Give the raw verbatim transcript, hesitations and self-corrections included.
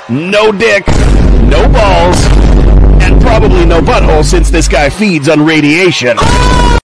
No dick, no balls, and probably no butthole since this guy feeds on radiation.